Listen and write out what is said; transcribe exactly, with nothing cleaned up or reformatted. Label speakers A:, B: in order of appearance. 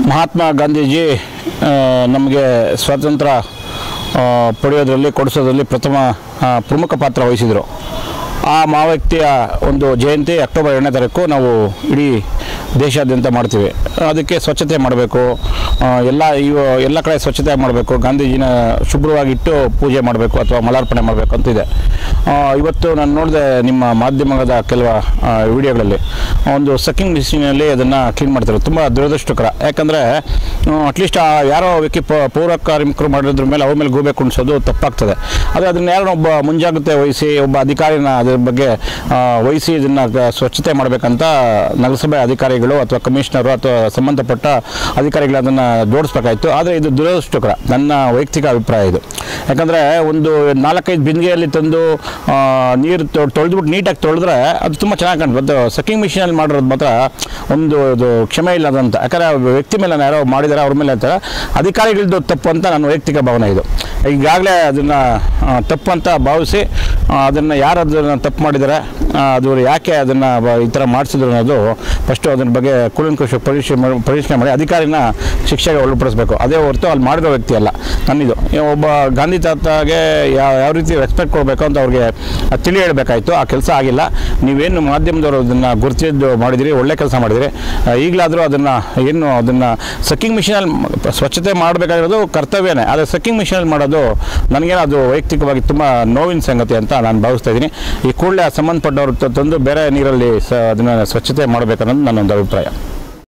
A: ಮಹಾತ್ಮ ಗಾಂಧೀಜಿ ನಮಗೆ ಸ್ವಾತಂತ್ರ್ಯ ಪಡೆಯೋದರಲ್ಲಿ ಕೊಡಿಸೋದ್ರಲ್ಲಿ ಪ್ರಥಮ ಪ್ರಮುಖ ಪಾತ್ರ ವಹಿಸಿದರು. ಆ ಮಹಾವ್ಯಕ್ತಿಯ ಒಂದು ಜಯಂತಿ ಅಕ್ಟೋಬರ್ ಎರಡನೇ ತಾರೀಕು ನಾವು ಇಡೀ ದೇಶಾದ್ಯಂತ ಮಾಡ್ತೀವಿ. ಅದಕ್ಕೆ ಸ್ವಚ್ಛತೆ ಮಾಡಬೇಕು, ಎಲ್ಲ ಇವು ಎಲ್ಲ ಕಡೆ ಸ್ವಚ್ಛತೆ ಮಾಡಬೇಕು, ಗಾಂಧೀಜಿನ ಶುಭ್ರವಾಗಿಟ್ಟು ಪೂಜೆ ಮಾಡಬೇಕು ಅಥವಾ ಮಾಲಾರ್ಪಣೆ ಮಾಡಬೇಕು ಅಂತಿದೆ. ಇವತ್ತು ನಾನು ನೋಡಿದೆ ನಿಮ್ಮ ಮಾಧ್ಯಮದ ಕೆಲವು ವಿಡಿಯೋಗಳಲ್ಲಿ ಒಂದು ಸಕ್ಕಿಂಗ್ ಮಿಷಿನಲ್ಲಿ ಅದನ್ನು ಕ್ಲೀನ್ ಮಾಡ್ತಾರೆ. ತುಂಬ ದುರದೃಷ್ಟಕರ. ಯಾಕಂದರೆ ಅಟ್ಲೀಸ್ಟ್ ಯಾರೋ ವ್ಯಕ್ತಿ ಪೌರ ಕಾರ್ಮಿಕರು ಮಾಡಿದ್ರ ಮೇಲೆ ಅವ್ರ ಮೇಲೆ ಗೂಬೆ ಕುಣಿಸೋದು ತಪ್ಪಾಗ್ತದೆ. ಆದರೆ ಅದನ್ನು ಯಾರೋ ಒಬ್ಬ ಮುಂಜಾಗ್ರತೆ ವಹಿಸಿ ಒಬ್ಬ ಅಧಿಕಾರಿನ ಅದರ ಬಗ್ಗೆ ವಹಿಸಿ ಇದನ್ನು ಸ್ವಚ್ಛತೆ ಮಾಡಬೇಕಂತ ನಗರಸಭೆ ಅಧಿಕಾರಿಗಳು ಅಥವಾ ಕಮಿಷನರು ಅಥವಾ ಸಂಬಂಧಪಟ್ಟ ಅಧಿಕಾರಿಗಳು ಅದನ್ನು ಜೋಡಿಸ್ಬೇಕಾಯಿತು. ಆದರೆ ಇದು ದುರದೃಷ್ಟಕರ, ನನ್ನ ವೈಯಕ್ತಿಕ ಅಭಿಪ್ರಾಯ ಇದು. ಯಾಕಂದರೆ ಒಂದು ನಾಲ್ಕೈದು ಬಿಂದಿಗೆಯಲ್ಲಿ ತಂದು ನೀರು ತೊಳೆದ್ಬಿಟ್ಟು ನೀಟಾಗಿ ತೊಳೆದ್ರೆ ಅದು ತುಂಬ ಚೆನ್ನಾಗಿ ಕಾಣ್ತದೆ. ಸಕ್ಕಿಂಗ್ ಮಿಷಿನಲ್ಲಿ ಮಾಡಿರೋದು ಮಾತ್ರ ಒಂದು ಇದು ಕ್ಷಮೆ ಇಲ್ಲದಂತ. ಯಾಕಂದರೆ ವ್ಯಕ್ತಿ ಮೇಲೆ ಯಾರೋ ಮಾಡಿದ್ದಾರೆ ಅವ್ರ ಮೇಲೆ ಅಂತಾರೆ, ಅಧಿಕಾರಿಗಳದ್ದು ತಪ್ಪು ಅಂತ ನನ್ನ ವೈಯಕ್ತಿಕ ಭಾವನೆ ಇದು. ಈಗಾಗಲೇ ಅದನ್ನು ತಪ್ಪು ಅಂತ ಭಾವಿಸಿ ಅದನ್ನು ಯಾರು ಅದನ್ನು ತಪ್ಪು ಮಾಡಿದ್ದಾರೆ, ಅದು ಯಾಕೆ ಅದನ್ನು ಈ ಥರ ಮಾಡಿಸಿದ್ರು ಅನ್ನೋದು ಫಸ್ಟು ಅದ್ರ ಬಗ್ಗೆ ಕೂಲಂಕುಷ ಪರಿಶೀಲನೆ ಪರಿಶೀಲನೆ ಮಾಡಿ ಅಧಿಕಾರಿನ ಶಿಕ್ಷೆಗೆ ಒಳಪಡಿಸಬೇಕು. ಅದೇ ಹೊರತು ಅಲ್ಲಿ ಮಾಡಿರೋ ವ್ಯಕ್ತಿ ಅಲ್ಲ. ನನ್ನಿದು ಒಬ್ಬ ಗಾಂಧಿ ತಾತಾಗೆ ಯಾವ ಯಾವ ರೀತಿ ರೆಸ್ಪೆಕ್ಟ್ ಕೊಡಬೇಕು ಅಂತ ಅವ್ರಿಗೆ ತಿಳಿ ಹೇಳಬೇಕಾಯಿತು. ಆ ಕೆಲಸ ಆಗಿಲ್ಲ. ನೀವೇನು ಮಾಧ್ಯಮದವರು ಅದನ್ನು ಗುರುತಿದ್ದು ಮಾಡಿದಿರಿ, ಒಳ್ಳೆ ಕೆಲಸ ಮಾಡಿದಿರಿ. ಈಗಲಾದರೂ ಅದನ್ನು ಏನು ಅದನ್ನು ಸಕ್ಕಿಂಗ್ ಮಿಷಿನಲ್ಲಿ ಸ್ವಚ್ಛತೆ ಮಾಡಬೇಕಾಗಿರೋದು ಕರ್ತವ್ಯನೇ. ಆದರೆ ಸಕ್ಕಿಂಗ್ ಮಿಷಿನಲ್ಲಿ ಮಾಡೋದು ನನಗೇನೋ ಅದು ವೈಯಕ್ತಿಕವಾಗಿ ತುಂಬ ನೋವಿನ ಸಂಗತಿ ಅಂತ ನಾನು ಭಾವಿಸ್ತಾ ಇದ್ದೀನಿ. ಈ ಕೂಡಲೇ ಸಂಬಂಧಪಟ್ಟವರು ತಂದು ಬೇರೆ ನೀರಲ್ಲಿ ಸ ಅದನ್ನು ಸ್ವಚ್ಛತೆ ಮಾಡಬೇಕನ್ನೋದು ನನ್ನೊಂದು ಅಭಿಪ್ರಾಯ.